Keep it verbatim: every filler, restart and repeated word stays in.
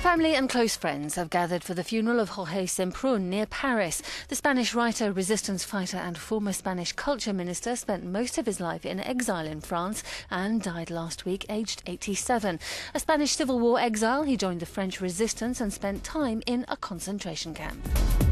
Family and close friends have gathered for the funeral of Jorge Semprun near Paris. The Spanish writer, resistance fighter and former Spanish culture minister spent most of his life in exile in France and died last week aged eighty-seven. A Spanish Civil War exile, he joined the French resistance and spent time in a concentration camp.